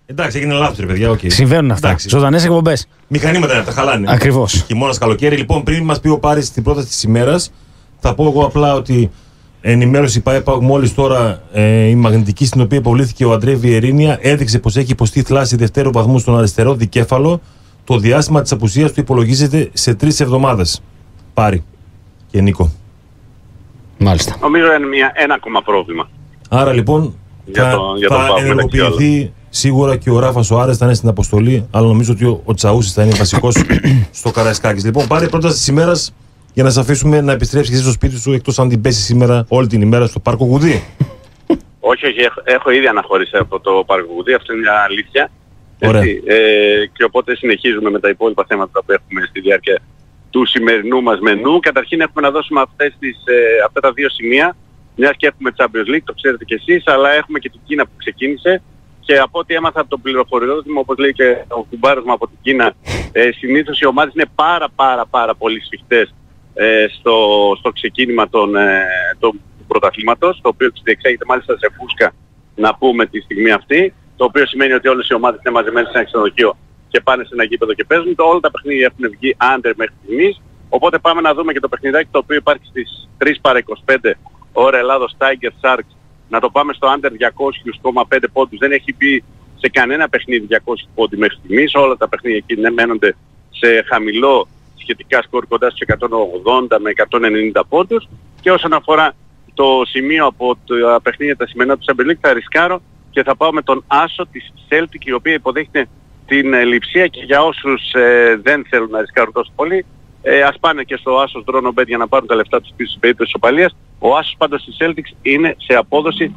Εντάξει, έγινε λάθος, ρε παιδιά. Okay. Συμβαίνουν αυτά. Ζωντανές εκπομπές. Μηχανήματα είναι αυτά, χαλάνε. Ακριβώς. Χειμώνας, καλοκαίρι. Λοιπόν, πριν μας πει ο Πάρης την πρόταση της ημέρας, θα πω εγώ απλά ότι ενημέρωση ΠΑΕΠΑ μόλις τώρα η μαγνητική στην οποία υποβλήθηκε ο Αντρέ Βιερίνια έδειξε πως έχει υποστεί θλάση δευτέρου βαθμού στον αριστερό δικέφαλο. Το διάστημα της απουσίας του υπολογίζεται σε 3 εβδομάδες. Πάρη και Νίκο. Μάλιστα. Νομίζω είναι ένα ακόμα πρόβλημα. Άρα λοιπόν θα ενεργοποιηθεί σίγουρα και ο Ράφας ο Άρες θα είναι στην αποστολή, αλλά νομίζω ότι ο Τσαούσης θα είναι βασικός στο Καραϊσκάκης. Λοιπόν, πάρε πρόταση της ημέρας για να σε αφήσουμε να επιστρέψεις και εσύ στο σπίτι σου, εκτός αν την πέσει σήμερα όλη την ημέρα στο Πάρκο Γουδί. Όχι, έχω ήδη αναχωρήσει από το Πάρκο Γουδί, αυτό είναι μια αλήθεια. Και οπότε συνεχίζουμε με τα υπόλοιπα θέματα που έχουμε στη διάρκεια του σημερινού μας μενού. Καταρχήν έχουμε να δώσουμε αυτά τα δύο σημεία, μιας και έχουμε Champions League, το ξέρετε κι εσείς, αλλά έχουμε και την Κίνα που ξεκίνησε. Και από ό,τι έμαθα από το πληροφοριοδότημα, όπως λέει και ο κουμπάρος μου από την Κίνα, συνήθως οι ομάδες είναι πάρα πολύ σφιχτές στο ξεκίνημα του πρωταθλήματος, το οποίο διεξάγεται μάλιστα σε φούσκα, να πούμε, τη στιγμή αυτή, το οποίο σημαίνει ότι όλες οι ομάδες είναι μαζεμένες σε ένα ξενοδοχείο και πάνε σε ένα γήπεδο και παίζουν. Όλα τα παιχνίδια έχουν βγει under μέχρι στιγμής, οπότε πάμε να δούμε και το παιχνιδάκι το οποίο υπάρχει στις 3:25 ώρα Ελλάδος Tiger Sharks. Να το πάμε στο under 200,5 πόντους. Δεν έχει μπει σε κανένα παιχνίδι 200 πόντοι μέχρι στιγμής. Όλα τα παιχνίδια εκεί μένονται σε χαμηλό σχετικά σκορ, κοντά στους 180 με 190 πόντους. Και όσον αφορά το σημείο από τα παιχνίδια τα σημερινά του Champions League, θα ρισκάρω και θα πάω με τον άσο της Celtic, η οποία υποδέχεται την Λειψία, και για όσους δεν θέλουν να ρισκάρουν τόσο πολύ, ας πάνε και στο άσος Drono Bet για να πάρουν τα λεφτά τους πίσω στην περίπτωση της ισοπαλίας. Ο άσος πάντως της Celtics είναι σε απόδοση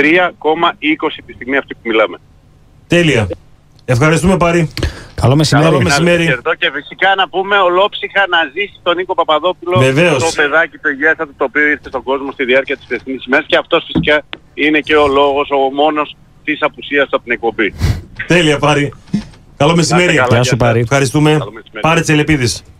3,20 τη στιγμή αυτή που μιλάμε. Τέλεια. Ευχαριστούμε, Πάρη. Καλό μεσημέρι. Καλό μεσημέρι. Και φυσικά να πούμε ολόψυχα να ζήσει τον Νίκο Παπαδόπουλο, βεβαίως, το παιδάκι το υγιέστατο το οποίο ήρθε στον κόσμο στη διάρκεια της χθεσινής ημέρας, και αυτός φυσικά είναι και ο λόγος, ο μόνος της απουσίας από την εκπομπή. Τέλεια, Πάρη. Καλό μεσημέρι. Γεια σου, Πάρη. Ευχαριστούμε. Πάρη Τσελεπίδης.